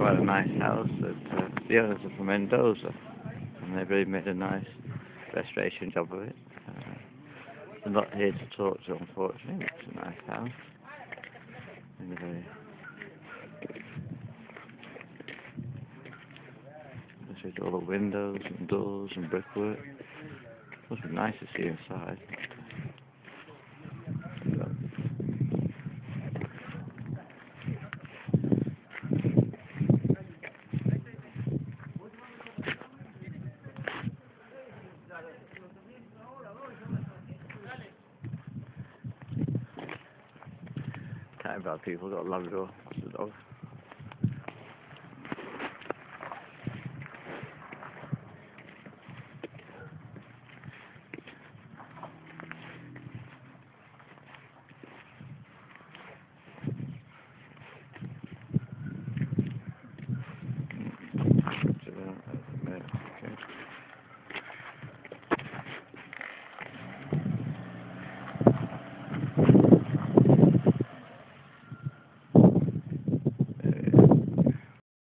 quite a nice house. The owners are from Mendoza, and they've really made a nice restoration job of it. I'm not here to talk to, unfortunately. It's a nice house. Anyway, this is all the windows and doors and brickwork. Must be nice to see inside. Kind of bad people got a Labrador. That's the dog.